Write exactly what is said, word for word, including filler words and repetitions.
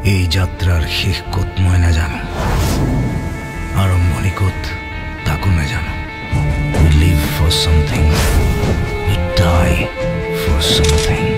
এই যাত্রার শেষ ক'ত মই নাজানো, আৰম্ভণি ক'ত তাকো নাজানো। We live for something, we die for something.